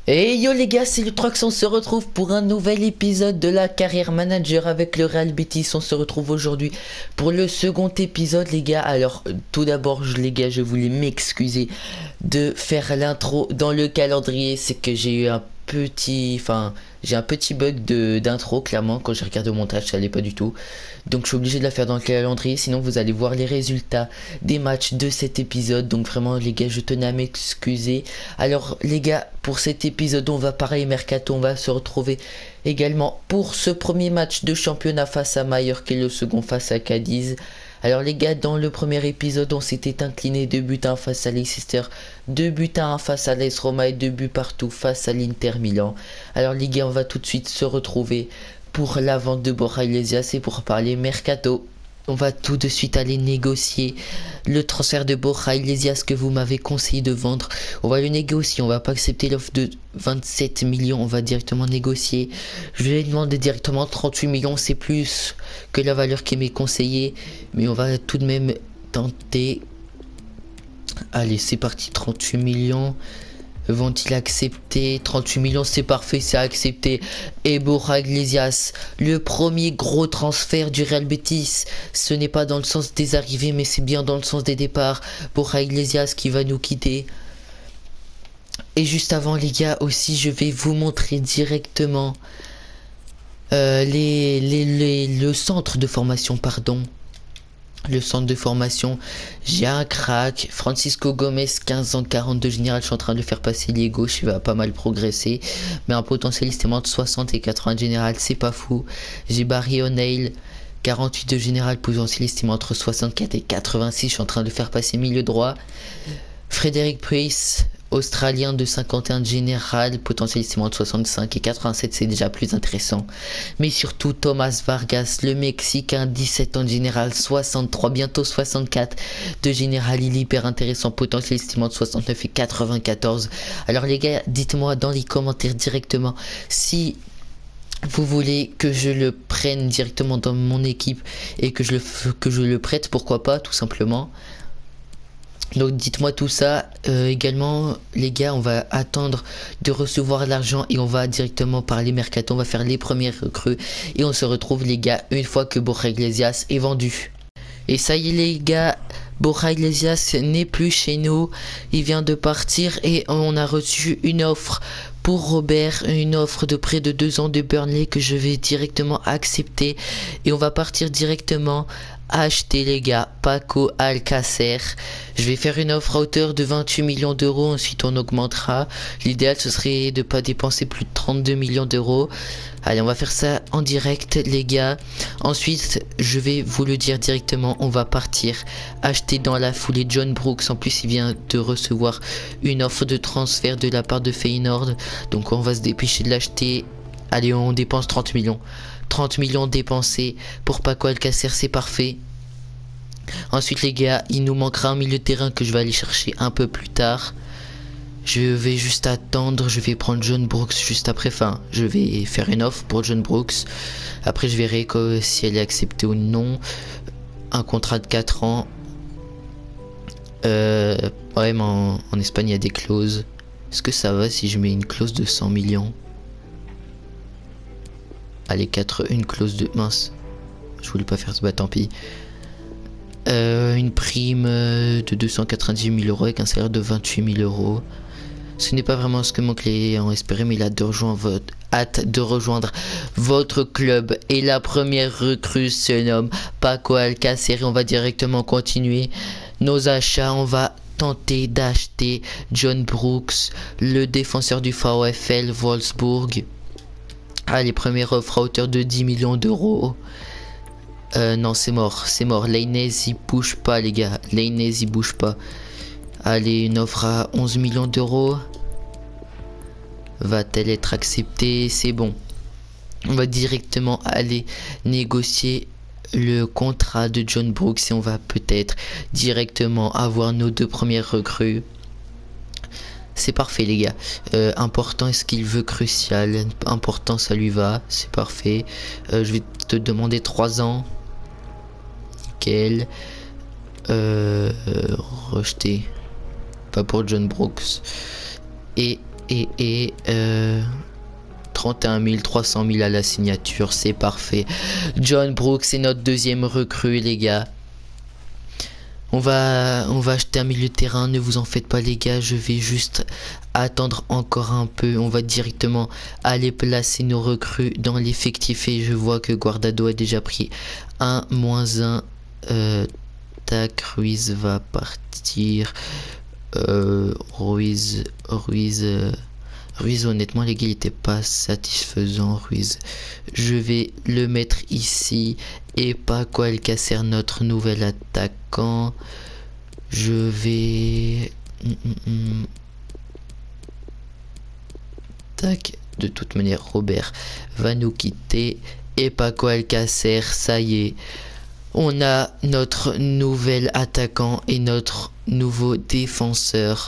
Et yo les gars, c'est le Trox, on se retrouve pour un nouvel épisode de la carrière manager avec le Real Betis. On se retrouve aujourd'hui pour le second épisode les gars. Alors tout d'abord les gars, je voulais m'excuser de faire l'intro dans le calendrier. C'est que j'ai eu un petit bug d'intro clairement. Quand j'ai regardé au montage ça allait pas du tout. Donc je suis obligé de la faire dans le calendrier, sinon vous allez voir les résultats des matchs de cet épisode. Donc vraiment les gars, je tenais à m'excuser. Alors les gars, pour cet épisode on va parler mercato, on va se retrouver également pour ce premier match de championnat face à Mallorca et le second face à Cadiz. Alors les gars, dans le premier épisode on s'était incliné 2 buts à 1 face à Leicester, 2 buts à 1 face à l'AS Roma et 2 buts partout face à l'Inter Milan. Alors les gars, on va tout de suite se retrouver pour la vente de Borja Iglesias et pour parler mercato. On va tout de suite aller négocier le transfert de Borja Iglesias que vous m'avez conseillé de vendre. On va le négocier, on va pas accepter l'offre de 27 millions, on va directement négocier. Je vais demander directement 38 millions, c'est plus que la valeur qui m'est conseillée. Mais on va tout de même tenter. Allez, c'est parti, 38 millions. Vont-ils accepter? 38 millions, c'est parfait, c'est accepté. Et Borja Iglesias, le premier gros transfert du Real Betis. Ce n'est pas dans le sens des arrivées, mais c'est bien dans le sens des départs. Borja Iglesias qui va nous quitter. Et juste avant les gars, aussi je vais vous montrer directement le centre de formation, pardon. Le centre de formation, j'ai un crack, Francisco Gomez, 15 ans, 42 général, je suis en train de le faire passer lié gauche, il va pas mal progresser, mais un potentiel estimant de 60 et 80 général, c'est pas fou. J'ai Barry O'Neill, 48 de général, potentiel estimant entre 64 et 86, je suis en train de le faire passer milieu droit. Frédéric Pryce, australien de 51 de général, potentiel estimant de 65 et 87, c'est déjà plus intéressant. Mais surtout Thomas Vargas, le Mexicain, 17 ans de général, 63, bientôt 64 de général, il est hyper intéressant, potentiel estimant de 69 et 94. Alors les gars, dites-moi dans les commentaires directement si vous voulez que je le prenne directement dans mon équipe et que je le prête, pourquoi pas, tout simplement. Donc dites-moi tout ça. Également les gars, on va attendre de recevoir l'argent et on va directement parler mercato, on va faire les premières recrues et on se retrouve les gars une fois que Borja Iglesias est vendu. Et ça y est les gars, Borja Iglesias n'est plus chez nous, il vient de partir et on a reçu une offre pour Robert, une offre de près de 2 ans de Burnley que je vais directement accepter et on va partir directement acheter les gars Paco Alcacer. Je vais faire une offre à hauteur de 28 millions d'euros, ensuite on augmentera. L'idéal ce serait de pas dépenser plus de 32 millions d'euros. Allez, on va faire ça en direct les gars. Ensuite je vais vous le dire directement, on va partir acheter dans la foulée John Brooks. En plus il vient de recevoir une offre de transfert de la part de Feyenoord, donc on va se dépêcher de l'acheter. Allez, on dépense 30 millions. 30 millions dépensés pour Paco Alcacer, c'est parfait. Ensuite les gars, il nous manquera un milieu de terrain que je vais aller chercher un peu plus tard. Je vais juste attendre, je vais prendre John Brooks juste après, enfin je vais faire une offre pour John Brooks. Après je verrai si elle est acceptée ou non. Un contrat de 4 ans. Ouais, mais en Espagne il y a des clauses. Est-ce que ça va si je mets une clause de 100 millions? Allez, une clause de... Mince. Je voulais pas faire ce, bah tant pis. Une prime de 298 000 euros avec un salaire de 28 000 euros. Ce n'est pas vraiment ce que mon client espérait, mais il a hâte de rejoindre votre club. Et la première recrue se nomme Paco Alcacer. On va directement continuer nos achats. On va tenter d'acheter John Brooks, le défenseur du VfL Wolfsburg. Allez, première offre à hauteur de 10 millions d'euros. Non, c'est mort, c'est mort. Lainez, il bouge pas, les gars. Lainez, il bouge pas. Allez, une offre à 11 millions d'euros. Va-t-elle être acceptée? C'est bon. On va directement aller négocier le contrat de John Brooks et on va peut-être directement avoir nos 2 premières recrues. C'est parfait les gars. Important, est-ce qu'il veut crucial? Important, ça lui va, c'est parfait. Je vais te demander 3 ans. Nickel. Rejeté. Pas pour John Brooks. Et et 31 000, 300 000 à la signature, c'est parfait. John Brooks, c'est notre deuxième recrue, les gars. On va acheter un milieu de terrain, ne vous en faites pas, les gars. Je vais juste attendre encore un peu. On va directement aller placer nos recrues dans l'effectif. Et je vois que Guardado a déjà pris un -1. Tac, Ruiz va partir. Ruiz, honnêtement, les gars, il était pas satisfaisant, Ruiz. Je vais le mettre ici. Et Paco Alcacer, notre nouvel attaquant. Je vais... Tac. De toute manière, Robert va nous quitter. Et Paco Alcacer, ça y est. On a notre nouvel attaquant et notre nouveau défenseur.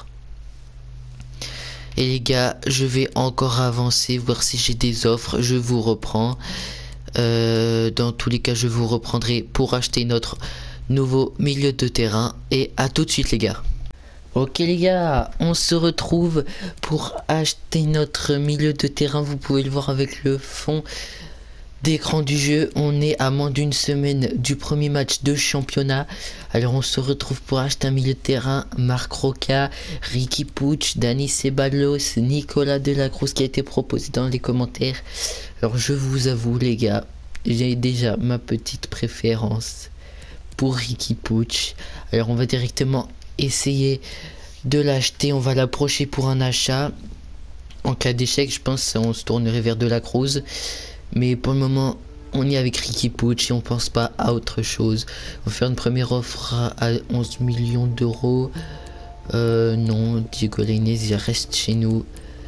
Et les gars, je vais encore avancer, voir si j'ai des offres. Je vous reprends. Dans tous les cas, je vous reprendrai pour acheter notre nouveau milieu de terrain. Et à tout de suite, les gars. Ok les gars, on se retrouve pour acheter notre milieu de terrain. Vous pouvez le voir avec le fond d'écran du jeu. On est à moins d'une semaine du premier match de championnat. Alors on se retrouve pour acheter un milieu de terrain. Marc Roca, Riqui Puig, Dani Ceballos, Nicolas Delacruz qui a été proposé dans les commentaires. Alors je vous avoue les gars, j'ai déjà ma petite préférence pour Riqui Puig. Alors on va directement essayer de l'acheter. On va l'approcher pour un achat. En cas d'échec, je pense on se tournerait vers Delacruz. Mais pour le moment, on est avec Riqui Puig et on pense pas à autre chose. On va faire une première offre à 11 millions d'euros. Non, Diego Lainez, il reste chez nous.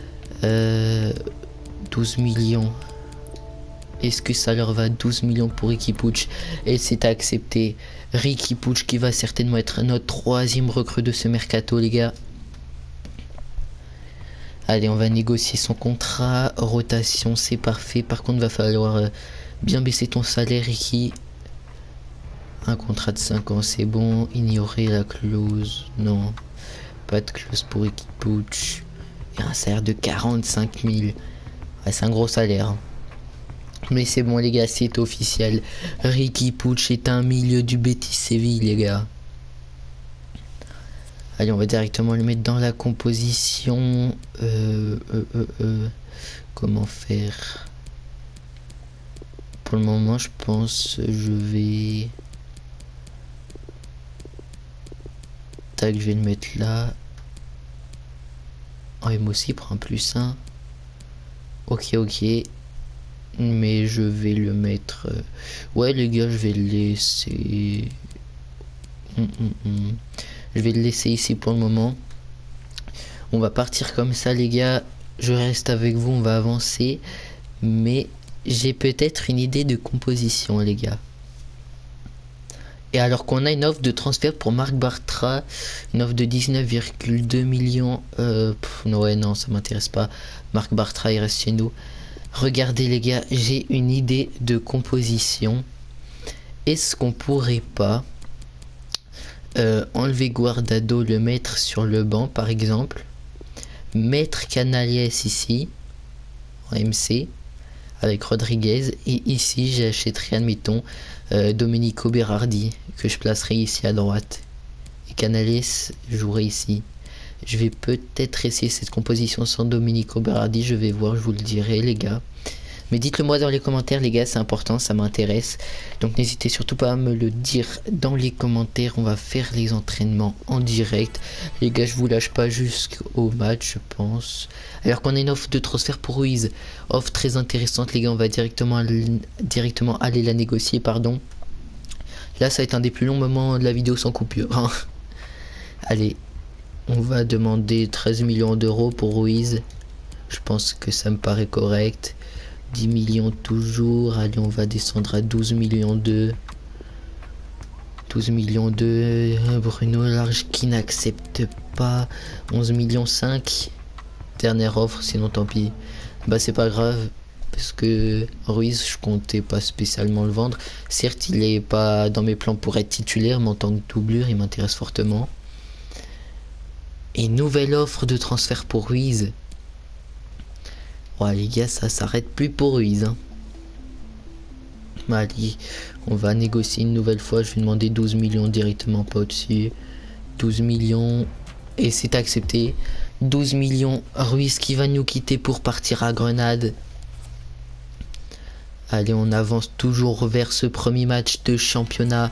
12 millions. Est-ce que ça leur va? 12 millions pour Riqui Puig. Et c'est accepté. Riqui Puig qui va certainement être notre troisième recrue de ce mercato, les gars. Allez, on va négocier son contrat. Rotation, c'est parfait. Par contre, va falloir bien baisser ton salaire, Riqui. Un contrat de 5 ans, c'est bon. Ignorer la clause. Non, pas de clause pour Riqui Puig. Et un salaire de 45 000. Ouais, c'est un gros salaire. Mais c'est bon, les gars, c'est officiel. Riqui Puig est un milieu du Betis Séville, les gars. Allez, on va directement le mettre dans la composition. Comment faire? Pour le moment, je pense je vais... Tac, je vais le mettre là. Oh, et moi aussi, prend +1. Ok. Mais je vais le mettre... Ouais, les gars, je vais le laisser... Je vais le laisser ici pour le moment. On va partir comme ça, les gars. Je reste avec vous, on va avancer. Mais j'ai peut-être une idée de composition, les gars. Et alors qu'on a une offre de transfert pour Marc Bartra, une offre de 19,2 millions. Ouais, non, ça m'intéresse pas. Marc Bartra, il reste chez nous. Regardez, les gars, j'ai une idée de composition. Est-ce qu'on pourrait pas enlever Guardado, le mettre sur le banc par exemple, mettre Canales ici en MC avec Rodriguez, et ici j'achèterai, admettons, Domenico Berardi que je placerai ici à droite et Canales jouerai ici. Je vais peut-être essayer cette composition sans Domenico Berardi, je vais voir, je vous le dirai, les gars. Mais dites-le moi dans les commentaires, les gars, c'est important, ça m'intéresse. Donc n'hésitez surtout pas à me le dire dans les commentaires. On va faire les entraînements en direct. Les gars, je vous lâche pas jusqu'au match, je pense. Alors qu'on a une offre de transfert pour Ruiz. Offre très intéressante, les gars, on va directement aller la négocier, pardon. Là, ça va être un des plus longs moments de la vidéo sans coupure. Hein. Allez, on va demander 13 millions d'euros pour Ruiz. Je pense que ça me paraît correct. 10 millions toujours. Allez, on va descendre à 12 millions 2. 12 millions 2. Bruno Large qui n'accepte pas. 11 millions 5. Dernière offre, sinon tant pis. Bah c'est pas grave. Parce que Ruiz, je comptais pas spécialement le vendre. Certes, il est pas dans mes plans pour être titulaire, mais en tant que doublure, il m'intéresse fortement. Et nouvelle offre de transfert pour Ruiz. Ouais, les gars, ça s'arrête plus pour Ruiz. Hein. Allez, on va négocier une nouvelle fois. Je vais demander 12 millions directement, pas au-dessus. 12 millions. Et c'est accepté. 12 millions. Ruiz qui va nous quitter pour partir à Grenade. Allez, on avance toujours vers ce premier match de championnat.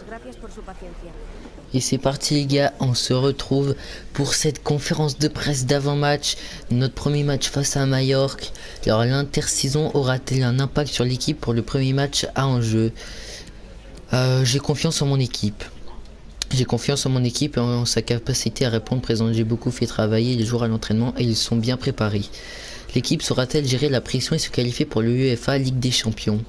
Et c'est parti les gars, on se retrouve pour cette conférence de presse d'avant-match. Notre premier match face à Majorque. Alors l'intersaison aura-t-elle un impact sur l'équipe pour le premier match à enjeu? J'ai confiance en mon équipe. J'ai confiance en mon équipe et en sa capacité à répondre présente. J'ai beaucoup fait travailler les joueurs à l'entraînement et ils sont bien préparés. L'équipe saura-t-elle gérer la pression et se qualifier pour l'UEFA Ligue des Champions?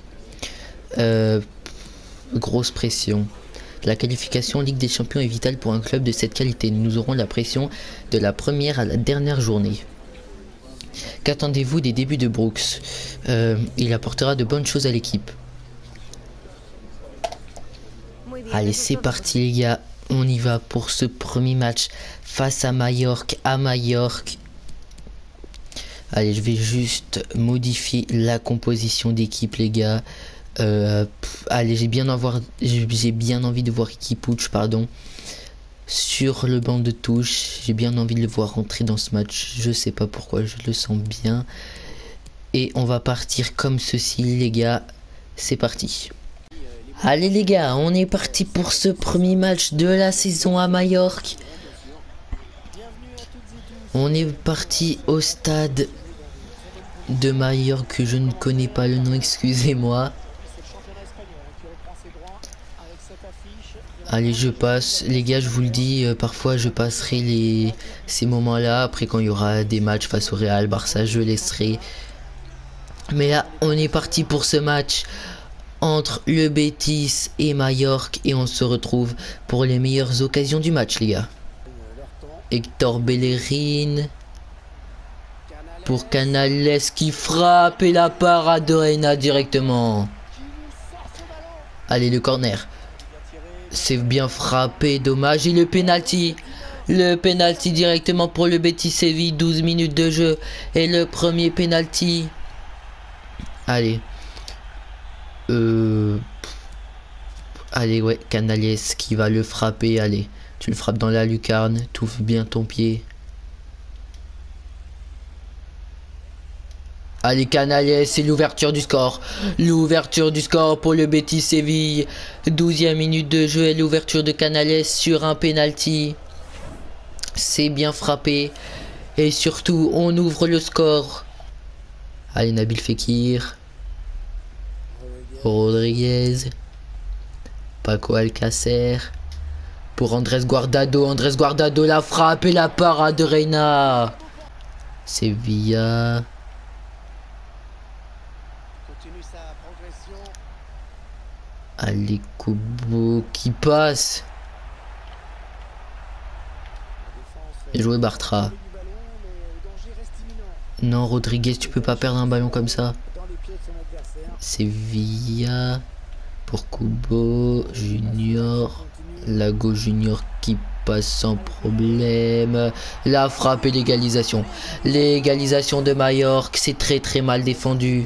Grosse pression. La qualification Ligue des Champions est vitale pour un club de cette qualité. Nous aurons la pression de la première à la dernière journée. Qu'attendez-vous des débuts de Brooks? Il apportera de bonnes choses à l'équipe. Allez, c'est parti les gars. On y va pour ce premier match face à Majorque, Allez, je vais juste modifier la composition d'équipe les gars. Allez, j'ai bien envie de voir Kipouch, pardon, sur le banc de touche. J'ai bien envie de le voir rentrer dans ce match. Je sais pas pourquoi, je le sens bien. Et on va partir comme ceci, les gars. C'est parti. Allez, les gars, on est parti pour ce premier match de la saison à Majorque. On est parti au stade de Majorque, je ne connais pas le nom, excusez-moi. Allez, je passe. Les gars, je vous le dis, parfois je passerai ces moments-là. Après, quand il y aura des matchs face au Real, Barça, je laisserai. Mais là, on est parti pour ce match entre le Betis et Majorque. Et on se retrouve pour les meilleures occasions du match, les gars. Hector Bellerin. Pour Canales qui frappe et la parade de Reina directement. Allez, le corner. C'est bien frappé, dommage. Et le penalty. Le penalty directement pour le Betis Séville. 12 minutes de jeu. Et le premier penalty. Allez. Allez, ouais. Canales qui va le frapper. Allez. Tu le frappes dans la lucarne. Touffe bien ton pied. Allez, Canales, c'est l'ouverture du score. L'ouverture du score pour le Betis Séville. 12e minute de jeu et l'ouverture de Canales sur un penalty. C'est bien frappé. Et surtout, on ouvre le score. Allez, Nabil Fekir. Rodriguez. Paco Alcacer. Pour Andrés Guardado. Andrés Guardado, la frappe et la parade de Reina. Sevilla. Allez, Kubo qui passe. Bien joué, Bartra. Non, Rodriguez, tu peux pas perdre un ballon comme ça. Sevilla. Pour Kubo. Junior. Lago Junior qui passe sans problème. La frappe et l'égalisation. L'égalisation de Majorque. C'est très mal défendu.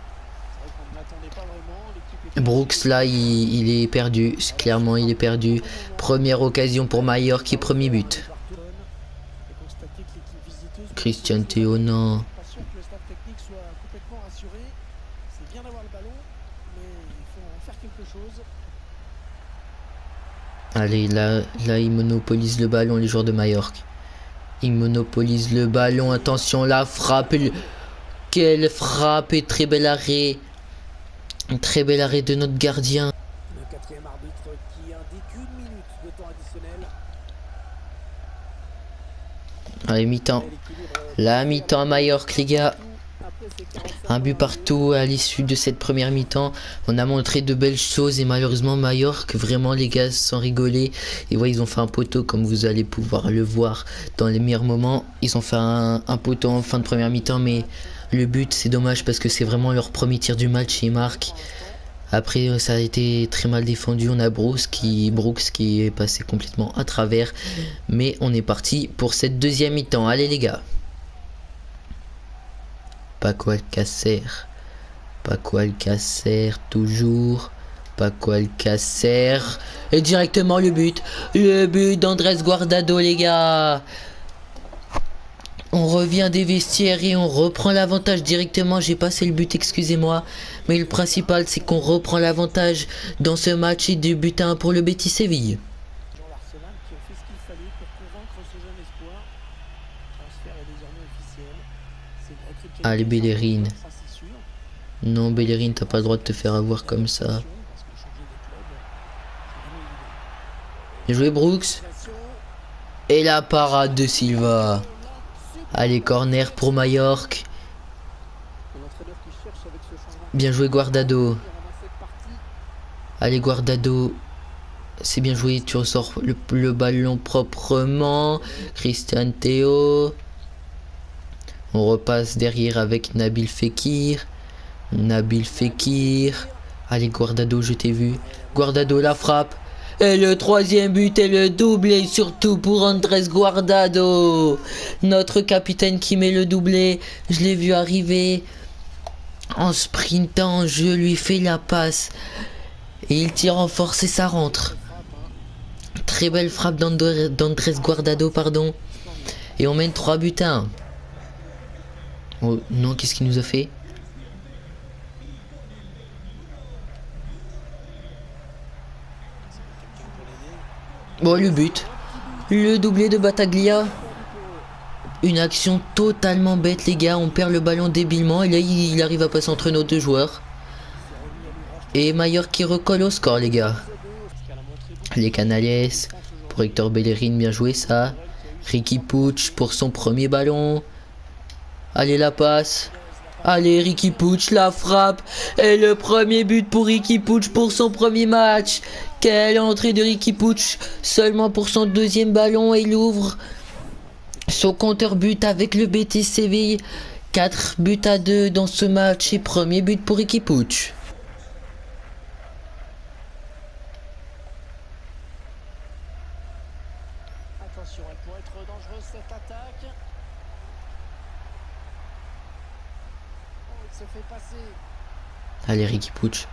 Brooks là il est perdu, clairement il est perdu. Première occasion pour Majorque et premier but. Christian Théo, non. Allez, là il monopolise le ballon, les joueurs de Majorque. Il monopolise le ballon, attention, la frappe. Quelle frappe et très bel arrêt. Un très bel arrêt de notre gardien. Le quatrième arbitre qui indique 1 minute de temps additionnel. Allez, mi-temps. La mi-temps à Majorque, les gars. Un but partout à l'issue de cette première mi-temps. On a montré de belles choses et malheureusement Majorque, vraiment les gars, sans rigoler. Et ouais, ils ont fait un poteau comme vous allez pouvoir le voir dans les meilleurs moments. Ils ont fait un poteau en fin de première mi-temps, mais le but c'est dommage parce que c'est vraiment leur premier tir du match et ils marquent. Après ça a été très mal défendu. On a Brooks qui est passé complètement à travers. Mais on est parti pour cette deuxième mi-temps. Allez les gars. Paco Alcacer. Paco Alcacer, toujours. Paco Alcacer. Et directement le but. Le but d'Andrés Guardado, les gars. On revient des vestiaires et on reprend l'avantage directement. J'ai passé le but, excusez-moi. Mais le principal, c'est qu'on reprend l'avantage dans ce match et du but à 1 pour le Betis Séville. L'Arsenal qui ont fait ce qu'il fallait pour convaincre ce jeune espoir. Le transfert est désormais officiel. C'est une recrue de Allez, Bellerin. ça c'est sûr. Non, Bellerin, t'as pas le droit de te faire avoir comme ça. Parce que changer de club, c'est vraiment évident. Bien joué, Brooks. Et la parade de Silva. Allez, corner pour Majorque. L'entraîneur qui cherche avec ce changement. Bien joué, Guardado. Dans cette partie, Allez, Guardado. C'est bien joué, tu ressors le ballon proprement. Christian Théo. On repasse derrière avec Nabil Fekir. Nabil Fekir. Allez, Guardado, je t'ai vu. Guardado, la frappe. Et le troisième but et le doublé, surtout pour Andrés Guardado. Notre capitaine qui met le doublé. Je l'ai vu arriver. En sprintant, je lui fais la passe. Et il tire en force et ça rentre. Très belle frappe d'Andrés Guardado, pardon. Et on mène 3 buts à 1. Oh non, qu'est-ce qu'il nous a fait? Bon, le but. Le doublé de Battaglia. Une action totalement bête, les gars. On perd le ballon débilement. Et là, il arrive à passer entre nos deux joueurs. Et Majorque qui recolle au score, les gars. Les Canales. Pour Hector Bellerin, bien joué ça. Riqui Puig pour son premier ballon. Allez, la passe. Allez, Riqui Puig, la frappe. Et le premier but pour Riqui Puig pour son premier match. Quelle entrée de Riqui Puig. Seulement pour son deuxième ballon. Et il ouvre son compteur but avec le Betis Séville. 4 buts à 2 dans ce match. Et premier but pour Riqui Puig. attention, elle pourrait être dangereuse cette attaque. Oh, il se fait passer. Allez, Riqui Puig.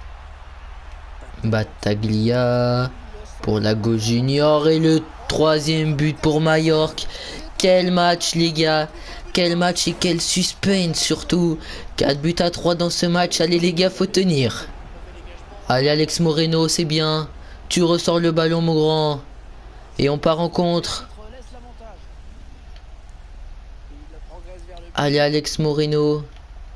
Battaglia pour Lago Junior. Et le troisième but pour Majorque. Quel match, les gars. Quel match et quel suspense surtout. 4 buts à 3 dans ce match. Allez, les gars, faut tenir. Allez, Alex Moreno, c'est bien. Tu ressors le ballon, mon grand. Et on part en contre. Allez, Alex Moreno.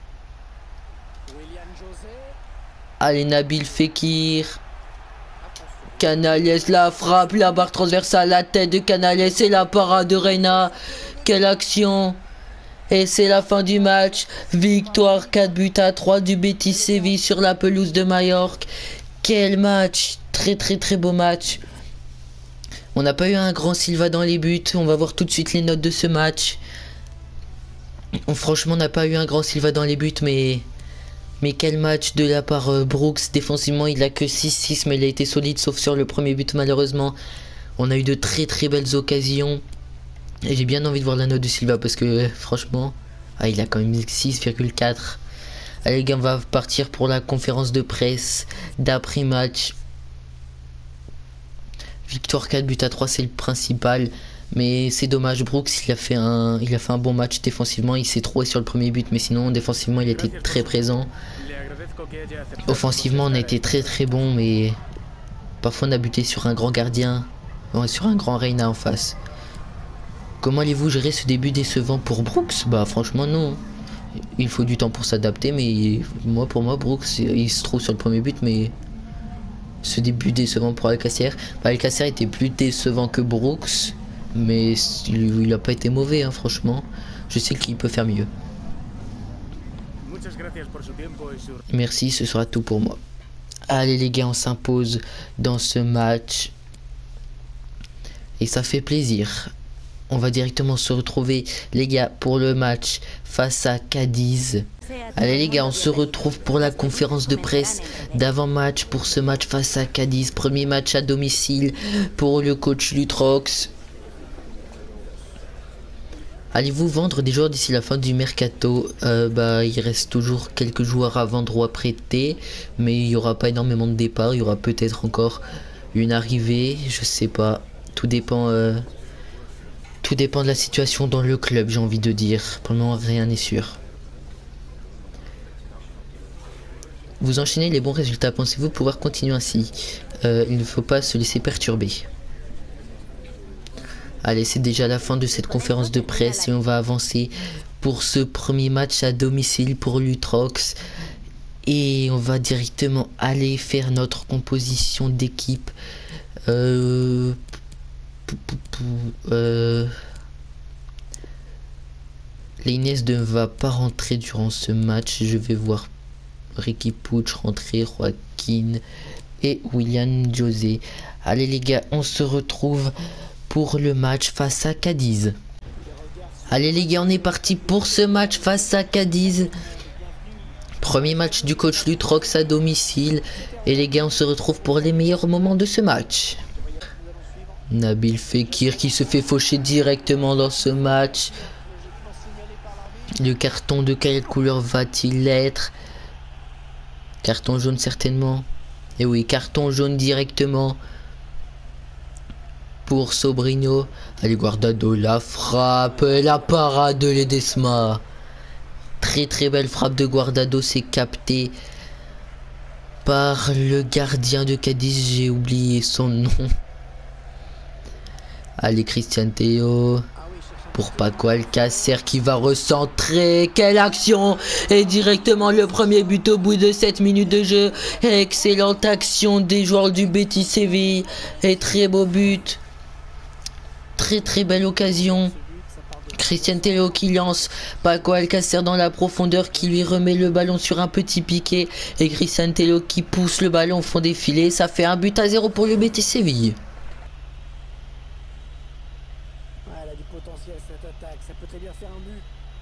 Allez, Nabil Fekir. Canales, la frappe, la barre transversale, la tête de Canales et la parade de Reina. Quelle action! Et c'est la fin du match. Victoire 4 buts à 3 du Betis Séville sur la pelouse de Majorque. Quel match! Très très très beau match. On n'a pas eu un grand Silva dans les buts. On va voir tout de suite les notes de ce match. Franchement, on n'a pas eu un grand Silva dans les buts, mais quel match de la part Brooks. Défensivement, il a que 6-6, mais il a été solide, sauf sur le premier but, malheureusement. On a eu de très très belles occasions. Et j'ai bien envie de voir la note de Silva, parce que franchement, il a quand même 6,4. Allez les gars, on va partir pour la conférence de presse d'après-match. Victoire 4 buts à 3, c'est le principal. Mais c'est dommage, Brooks, il a fait un bon match défensivement. Il s'est trouvé sur le premier but, mais sinon, défensivement, il était très présent. Offensivement, on a été très très bon, mais parfois on a buté sur un grand gardien, sur un grand Reina en face. Comment allez-vous gérer ce début décevant pour Brooks? Bah franchement non. Il faut du temps pour s'adapter, mais pour moi, Brooks, il se trouve sur le premier but, mais ce début décevant pour Alcacer. Alcacer était plus décevant que Brooks. Mais il n'a pas été mauvais, hein, franchement. Je sais qu'il peut faire mieux. Merci, ce sera tout pour moi. Allez les gars, on s'impose dans ce match. Et ça fait plaisir. On va directement se retrouver, les gars, pour le match face à Cadiz. Allez les gars, on se retrouve pour la conférence de presse d'avant-match pour ce match face à Cadiz. Premier match à domicile pour le coach Lutrox. Allez-vous vendre des joueurs d'ici la fin du mercato? Il reste toujours quelques joueurs à vendre ou à prêter, mais il n'y aura pas énormément de départs. Il y aura peut-être encore une arrivée, je sais pas. Tout dépend de la situation dans le club, j'ai envie de dire. Pour le moment, rien n'est sûr. Vous enchaînez les bons résultats. Pensez-vous pouvoir continuer ainsi? Il ne faut pas se laisser perturber. Allez, c'est déjà la fin de cette conférence de presse et on va avancer pour ce premier match à domicile pour l'Utrox. Et on va directement aller faire notre composition d'équipe. L'Inès ne va pas rentrer durant ce match. Je vais voir Ricky Puch rentrer, Joaquin et William José. Allez les gars, on se retrouve pour le match face à Cadiz. Allez les gars, on est parti pour ce match face à Cadiz. Premier match du coach Lutrox à domicile. Et les gars, on se retrouve pour les meilleurs moments de ce match. Nabil Fekir qui se fait faucher directement dans ce match. Le carton de quelle couleur va-t-il être? Carton jaune certainement. Et oui, carton jaune directement pour Sobrino. Allez, Guardado, la frappe, la parade de Ledesma. Très belle frappe de Guardado, c'est capté par le gardien de Cadiz, j'ai oublié son nom. Allez, Christian Théo pour Paco Alcacer qui va recentrer. Quelle action! Et directement le premier but au bout de 7 minutes de jeu. Excellente action des joueurs du Betis Séville. Et très beau but. Très belle occasion. Christian Théo qui lance Paco Alcacer dans la profondeur, qui lui remet le ballon sur un petit piqué. Et Christian Théo qui pousse le ballon au fond des filets. Ça fait 1-0 pour le Betis Séville. Elle a du potentiel cette attaque, ça peut très bien faire un but.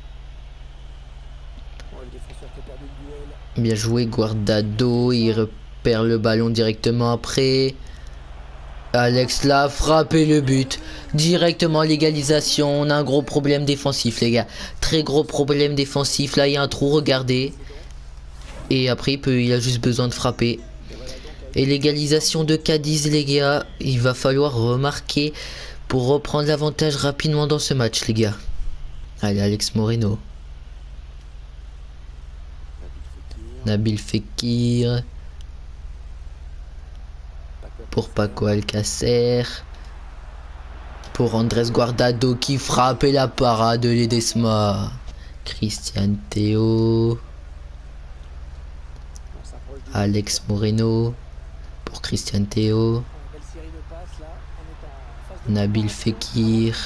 Oh, le défenseur qui a perdu le duel. Bien joué Guardado, il repère le ballon directement après. Alex l'a frappé le but. Directement l'égalisation. On a un gros problème défensif les gars. Très gros problème défensif. Là il y a un trou, regardez. Et après il a juste besoin de frapper. Et l'égalisation de Cadiz les gars. Il va falloir remarquer pour reprendre l'avantage rapidement dans ce match les gars. Allez Alex Moreno. Nabil Fekir. Pour Paco Alcacer. Pour Andrés Guardado qui frappe et la parade de Ledesma. Christian Théo. Alex Moreno. Pour Christian Théo. Nabil Fekir.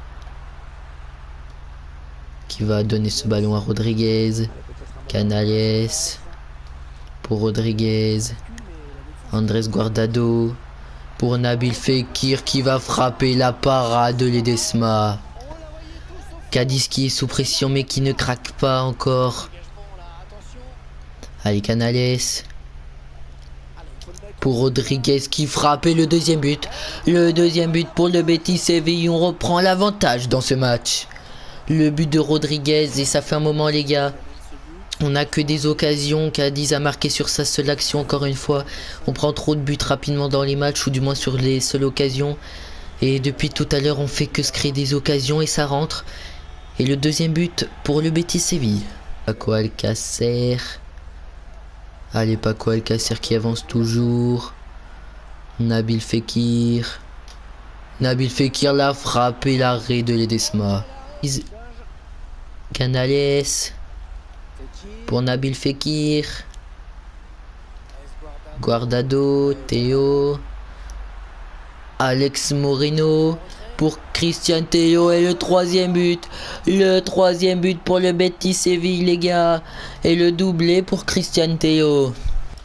Qui va donner ce ballon à Rodriguez. Canales. Pour Rodriguez. Andrés Guardado. Pour Nabil Fekir qui va frapper la parade de Ledesma. Cadiz qui est sous pression mais qui ne craque pas encore. Allez Canales. Pour Rodriguez qui frappe et le deuxième but. Le deuxième but pour le Betis Séville. On reprend l'avantage dans ce match. Le but de Rodriguez et ça fait un moment les gars. On n'a que des occasions. Cadiz a marqué sur sa seule action encore une fois. On prend trop de buts rapidement dans les matchs ou du moins sur les seules occasions. Et depuis tout à l'heure on fait que se créer des occasions et ça rentre. Et le deuxième but pour le Betis Séville. Paco Alcacer. Allez Paco Alcacer qui avance toujours. Nabil Fekir. Nabil Fekir la frappe et l'arrêt de Ledesma. Canales. Pour Nabil Fekir. Guardado, Théo. Alex Moreno. Pour Christian Théo et le troisième but. Le troisième but pour le Betis Séville les gars. Et le doublé pour Christian Théo.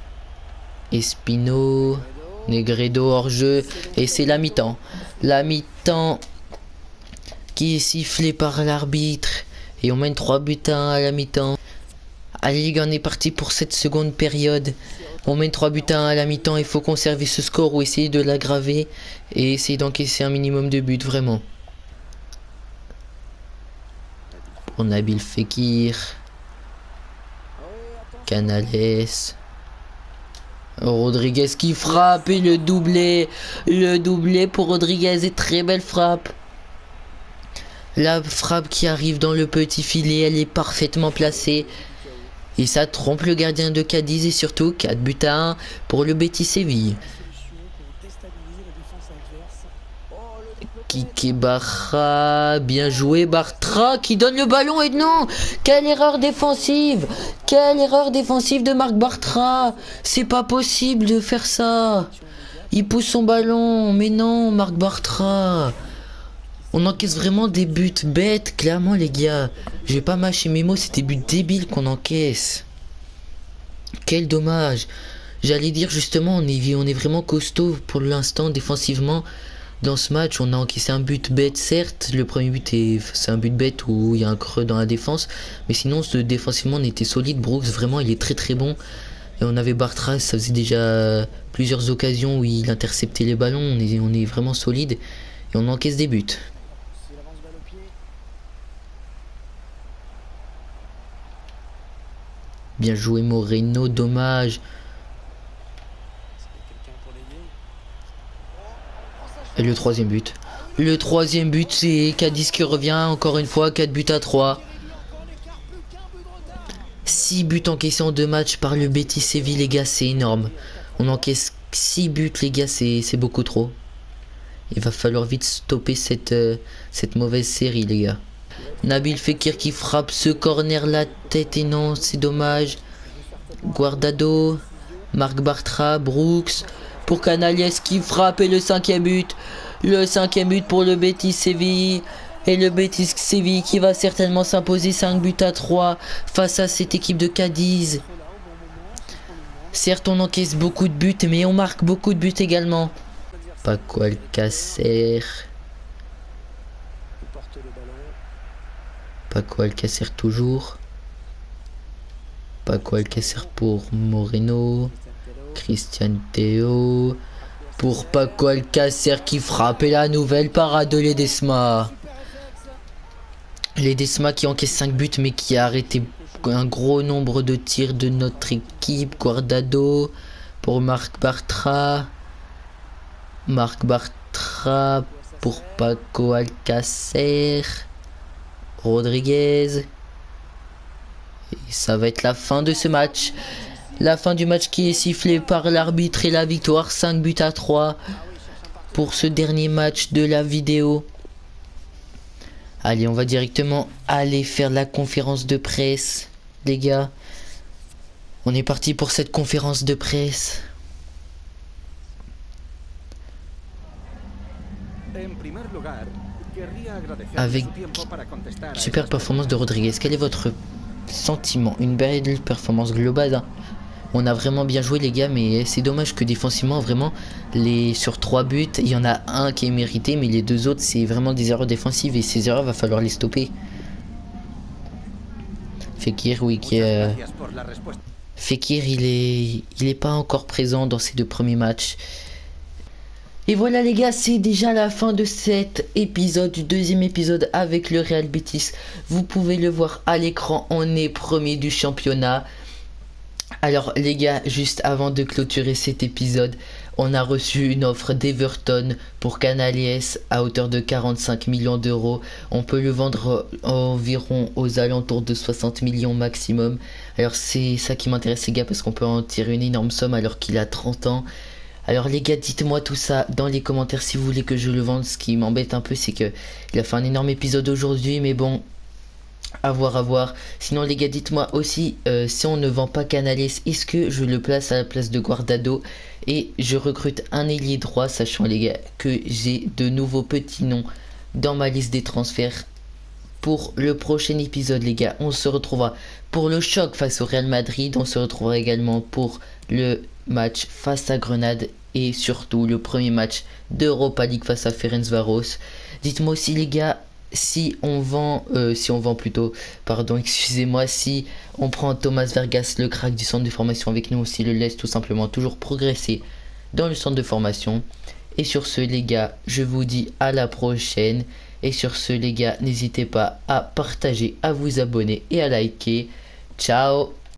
Espino. Negredo hors jeu. Et c'est la mi-temps. La mi-temps qui est sifflée par l'arbitre. Et on mène 3 buts à 1 à la mi-temps. Allez les gars, on est parti pour cette seconde période. On mène 3 buts à 1 à la mi-temps. Il faut conserver ce score ou essayer de l'aggraver. Et essayer d'encaisser un minimum de buts, vraiment. pour Nabil Fekir. Canales. Rodriguez qui frappe et le doublé. Le doublé pour Rodriguez et très belle frappe. La frappe qui arrive dans le petit filet, elle est parfaitement placée. Et ça trompe le gardien de Cadiz et surtout 4 buts à 1 pour le Betis Séville. Kike Barra, bien joué Bartra qui donne le ballon et non, quelle erreur défensive. Quelle erreur défensive de Marc Bartra. C'est pas possible de faire ça. Il pousse son ballon, mais non Marc Bartra. On encaisse vraiment des buts bêtes, clairement les gars. Je vais pas mâcher mes mots, c'est des buts débiles qu'on encaisse. Quel dommage. J'allais dire justement, on est vraiment costaud pour l'instant défensivement. Dans ce match, on a encaissé un but bête, certes. Le premier but, c'est un but bête où il y a un creux dans la défense. Mais sinon, défensivement, on était solide. Brooks, vraiment, il est très très bon. Et on avait Bartra, ça faisait déjà plusieurs occasions où il interceptait les ballons. On est vraiment solide. Et on encaisse des buts. Bien joué Moreno, dommage. Et le troisième but. Le troisième but, c'est Cadiz qui revient encore une fois, 4 buts à 3. 6 buts encaissés en 2 matchs par le Betis Séville, les gars, c'est énorme. On encaisse 6 buts, les gars, c'est beaucoup trop. Il va falloir vite stopper cette mauvaise série, les gars. Nabil Fekir qui frappe ce corner la tête et non, c'est dommage. Guardado, Marc Bartra, Brooks pour Canales qui frappe et le 5e but. Le 5e but pour le Betis Séville. Et le Betis Séville qui va certainement s'imposer 5 buts à 3 face à cette équipe de Cadiz. Certes, on encaisse beaucoup de buts, mais on marque beaucoup de buts également. Paco Alcacer. Paco Alcacer toujours. Paco Alcacer pour Moreno. Christian Théo. Pour Paco Alcacer qui frappe. Et la nouvelle parade de Ledesma. Ledesma qui encaisse 5 buts mais qui a arrêté un gros nombre de tirs de notre équipe. Guardado. Pour Marc Bartra. Marc Bartra pour Paco Alcacer. Rodriguez. Et ça va être la fin de ce match. La fin du match qui est sifflée par l'arbitre et la victoire 5 buts à 3 pour ce dernier match de la vidéo. Allez, on va directement aller faire la conférence de presse, les gars. On est parti pour cette conférence de presse. Avec super performance de Rodriguez. Quel est votre sentiment? Une belle performance globale, hein. On a vraiment bien joué les gars, mais c'est dommage que défensivement vraiment sur 3 buts il y en a un qui est mérité, mais les 2 autres c'est vraiment des erreurs défensives et ces erreurs va falloir les stopper. Fekir, oui, Fekir il est pas encore présent dans ces 2 premiers matchs. Et voilà les gars, c'est déjà la fin de cet épisode, du 2e épisode avec le Real Betis. Vous pouvez le voir à l'écran, on est premier du championnat. Alors les gars, juste avant de clôturer cet épisode, on a reçu une offre d'Everton pour Canales à hauteur de 45 millions d'euros. On peut le vendre environ aux alentours de 60 millions maximum. Alors c'est ça qui m'intéresse les gars, parce qu'on peut en tirer une énorme somme alors qu'il a 30 ans. Alors les gars, dites-moi tout ça dans les commentaires si vous voulez que je le vende. Ce qui m'embête un peu, c'est que il a fait un énorme épisode aujourd'hui, mais bon, à voir. Sinon les gars, dites-moi aussi si on ne vend pas Canales, est-ce que je le place à la place de Guardado et je recrute un ailier droit, sachant les gars que j'ai de nouveaux petits noms dans ma liste des transferts. Pour le prochain épisode les gars, on se retrouvera pour le choc face au Real Madrid, on se retrouvera également pour le match face à Grenade et surtout le premier match d'Europa League face à Ferencváros. Dites-moi aussi les gars, si on vend plutôt, pardon, excusez-moi, si on prend Thomas Vergas, le crack du centre de formation avec nous, si le laisse tout simplement toujours progresser dans le centre de formation. Et sur ce les gars, je vous dis à la prochaine Et sur ce les gars, n'hésitez pas à partager, à vous abonner et à liker. Ciao!